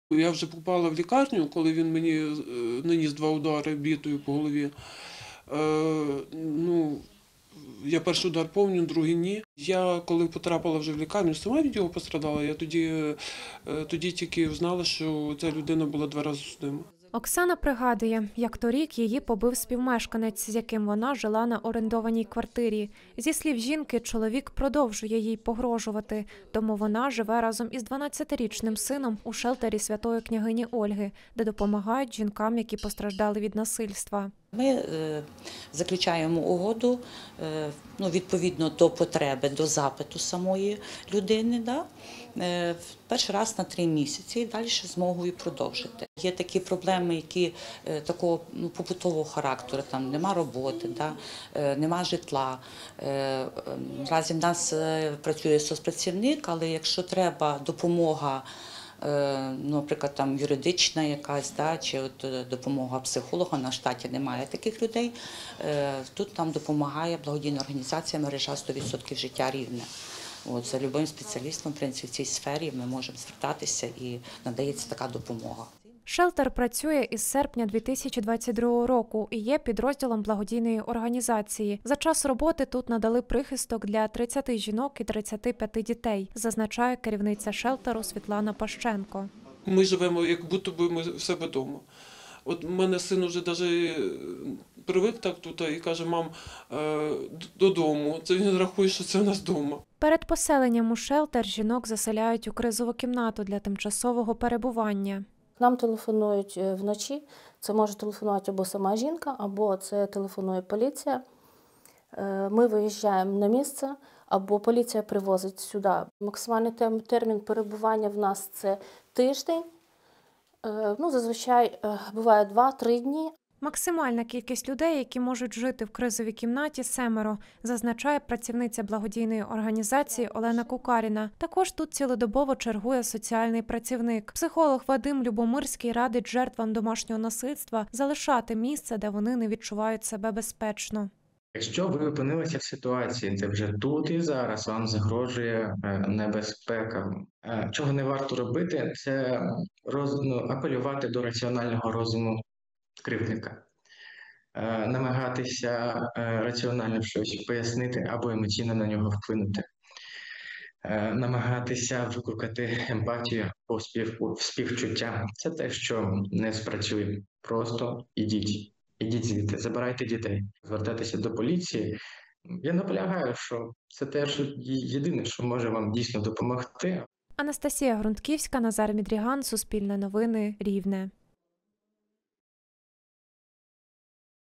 Я вже попала в лікарню, коли він мені наніс 2 удари бітою по голові. Ну, я перший удар пам'ятаю, другий ні. Я коли потрапила вже в лікарню, сама від його пострадала, я тоді тільки знала, що ця людина була 2 рази судима. Оксана пригадує, як торік її побив співмешканець, з яким вона жила на орендованій квартирі. Зі слів жінки, чоловік продовжує їй погрожувати, тому вона живе разом із 12-річним сином у шелтері Святої княгині Ольги, де допомагають жінкам, які постраждали від насильства. Ми заключаємо угоду відповідно до потреби, до запиту самої людини. Перший раз на 3 місяці і далі з мовою продовжити. Є такі проблеми, які такого побутового характеру, там нема роботи, нема житла. Наразі в нас працює соцпрацівник, але якщо треба допомога, наприклад, там юридична якась, чи допомога психолога, на штаті немає таких людей, тут нам допомагає благодійна організація «Мережа 100% життя Рівне». За любим спеціалістом, в принципі, в цій сфері ми можемо звертатися і надається така допомога. Шелтер працює із серпня 2022 року і є підрозділом благодійної організації. За час роботи тут надали прихисток для 30 жінок і 35 дітей, зазначає керівниця шелтеру Світлана Пащенко. Ми живемо, як будто би ми в себе вдома. От у мене син вже навіть привик так тут і каже: мам, додому. Це він рахує, що це у нас вдома. Перед поселенням у шелтер жінок заселяють у кризову кімнату для тимчасового перебування. Нам телефонують вночі, це може телефонувати або сама жінка, або це телефонує поліція. Ми виїжджаємо на місце, або поліція привозить сюди. Максимальний термін перебування в нас – це тиждень, зазвичай буває 2-3 дні. Максимальна кількість людей, які можуть жити в кризовій кімнаті – 7, зазначає працівниця благодійної організації Олена Кукаріна. Також тут цілодобово чергує соціальний працівник. Психолог Вадим Любомирський радить жертвам домашнього насильства залишати місце, де вони не відчувають себе безпечно. Якщо ви опинилися в ситуації, де вже тут і зараз вам загрожує небезпека, чого не варто робити, це апелювати до раціонального розуму кривдника, намагатися раціонально щось пояснити або емоційно на нього вплинути, намагатися викликати емпатію або співчуття. Це те, що не спрацює. Просто ідіть. Ідіть звідти, забирайте дітей, звертайтеся до поліції. Я наполягаю, що це теж єдине, що може вам дійсно допомогти. Анастасія Грунтківська, Назар Мідріган, Суспільне новини, Рівне.